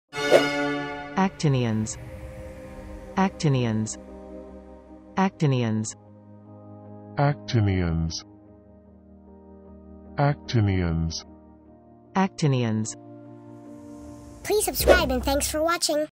Actinians. Actinians. Actinians. Actinians. Actinians. Actinians. Please subscribe and thanks for watching.